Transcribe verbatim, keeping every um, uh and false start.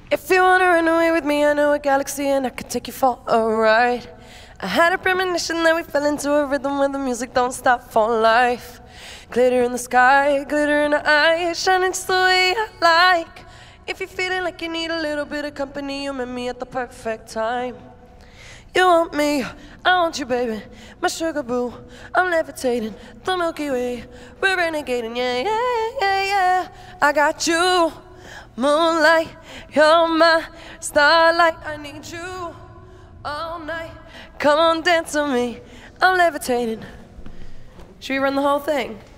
If you wanna run away with me, I know a galaxy and I could take you for a ride. I had a premonition that we fell into a rhythm where the music don't stop for life. Glitter in the sky, glitter in the eyes, shining just the way I like. If you're feeling like you need a little bit of company, you met me at the perfect time. You want me, I want you, baby, my sugar boo. I'm levitating, the Milky Way, we're renegading, yeah, yeah, yeah, yeah. I got you, moonlight, you're my starlight. I need you all night. Come on, dance with me, I'm levitating. Should we run the whole thing?